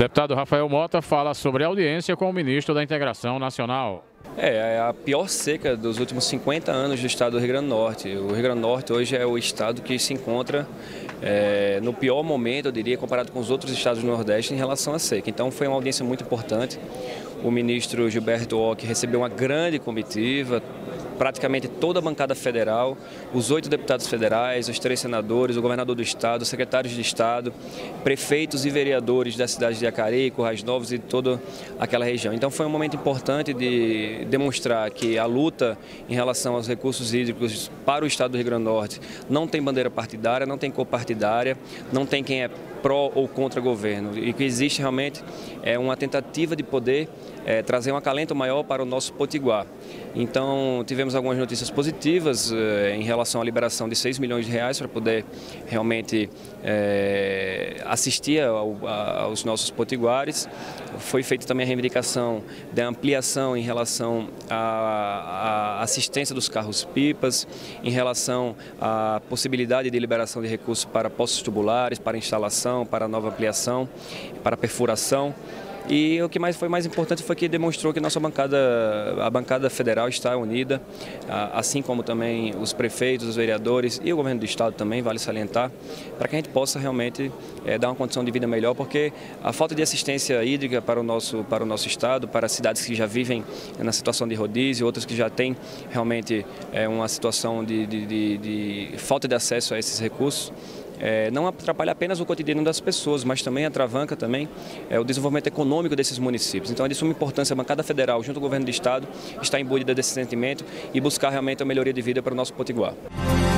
Deputado Rafael Mota fala sobre a audiência com o ministro da Integração Nacional. É a pior seca dos últimos 50 anos do estado do Rio Grande do Norte. O Rio Grande do Norte hoje é o estado que se encontra no pior momento, eu diria, comparado com os outros estados do Nordeste em relação à seca. Então foi uma audiência muito importante. O ministro Gilberto Occhi recebeu uma grande comitiva, praticamente toda a bancada federal, os 8 deputados federais, os 3 senadores, o governador do estado, os secretários de estado, prefeitos e vereadores das cidades de Jacareí, Currais Novos e toda aquela região. Então foi um momento importante de demonstrar que a luta em relação aos recursos hídricos para o estado do Rio Grande do Norte não tem bandeira partidária, não tem cor partidária, não tem quem é pró ou contra governo, e que existe realmente uma tentativa de poder trazer um acalento maior para o nosso Potiguar. Então tivemos algumas notícias positivas em relação à liberação de 6 milhões de reais para poder realmente assistir aos nossos potiguares. Foi feita também a reivindicação da ampliação em relação à assistência dos carros-pipas, em relação à possibilidade de liberação de recursos para poços tubulares, para instalação, para nova ampliação, para perfuração. E o que foi mais importante foi que demonstrou que a bancada federal está unida, assim como também os prefeitos, os vereadores e o governo do estado também, vale salientar, para que a gente possa realmente dar uma condição de vida melhor, porque a falta de assistência hídrica para o nosso estado, para as cidades que já vivem na situação de rodízio, outras que já têm realmente uma situação de falta de acesso a esses recursos, não atrapalha apenas o cotidiano das pessoas, mas também atravanca também o desenvolvimento econômico desses municípios. Então é de suma importância a bancada federal, junto ao governo do estado, estar imbuída desse sentimento e buscar realmente a melhoria de vida para o nosso Potiguar.